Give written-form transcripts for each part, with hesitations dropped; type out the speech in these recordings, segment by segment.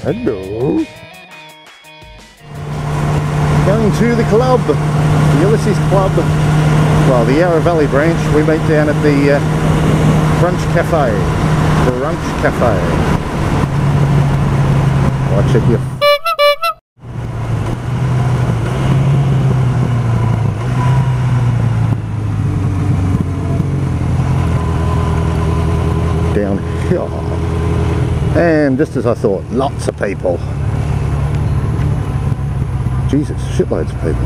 Hello. Going to the club, the Ulysses Club. Well, the Yarra Valley branch. We meet down at the Brunch Cafe. Brunch Cafe. I'll check you. Down here. And just as I thought, lots of people. Jesus, shitloads of people.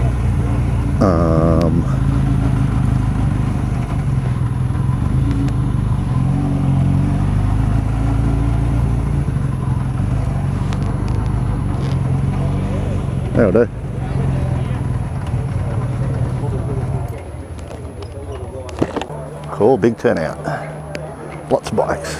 That'll do. Cool, big turnout. Lots of bikes.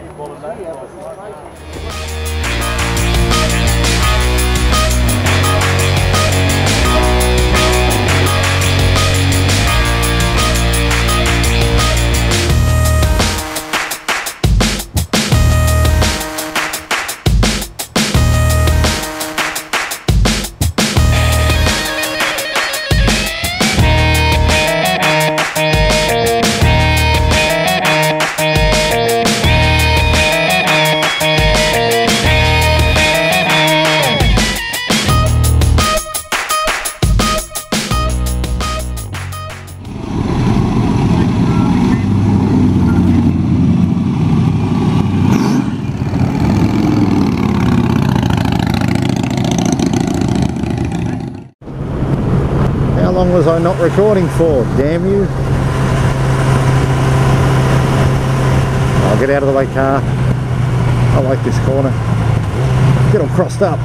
How long was I not recording for? Damn you. I'll get out of the way, car. I like this corner. Get all crossed up.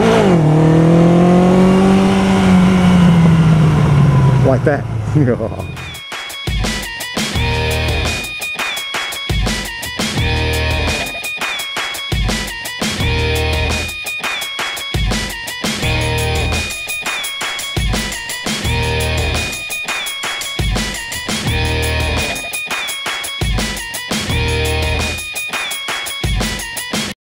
Like that.